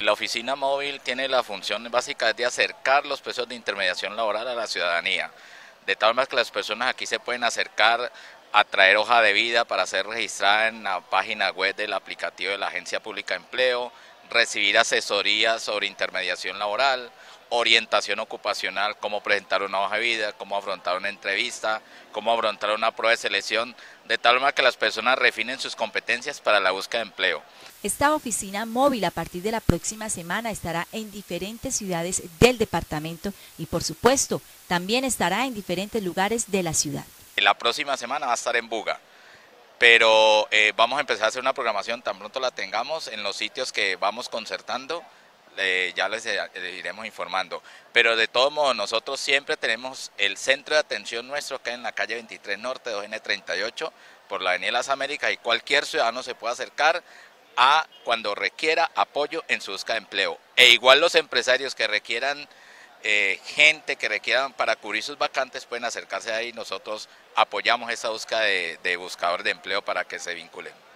La oficina móvil tiene la función básica de acercar los procesos de intermediación laboral a la ciudadanía, de tal manera que las personas aquí se pueden acercar a traer hoja de vida para ser registrada en la página web del aplicativo de la Agencia Pública de Empleo, recibir asesorías sobre intermediación laboral, orientación ocupacional, cómo presentar una hoja de vida, cómo afrontar una entrevista, cómo afrontar una prueba de selección, de tal manera que las personas refinen sus competencias para la búsqueda de empleo. Esta oficina móvil a partir de la próxima semana estará en diferentes ciudades del departamento y por supuesto también estará en diferentes lugares de la ciudad. La próxima semana va a estar en Buga, pero vamos a empezar a hacer una programación tan pronto la tengamos en los sitios que vamos concertando. Ya les iremos informando, pero de todos modos nosotros siempre tenemos el centro de atención nuestro que es en la calle 23 Norte, 2N38, por la Avenida de las Américas, y cualquier ciudadano se puede acercar a cuando requiera apoyo en su búsqueda de empleo. E igual los empresarios que requieran gente que requieran para cubrir sus vacantes pueden acercarse ahí, nosotros apoyamos esa búsqueda de buscadores de empleo para que se vinculen.